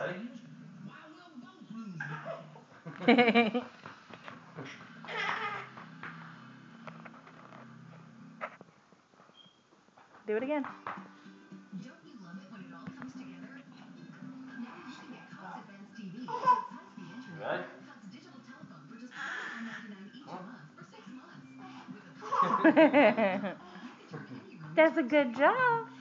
Ready? Why, we'll both lose now. Do it again. Don't you love it when it all comes together? Now you can get Cox Advanced TV with Cox High-Speed Internet. Ready? Cox Digital Telephone for just $49.99 each a month for 6 months. With a Cox Advanced Telephone, you can turn any room That's into a good job.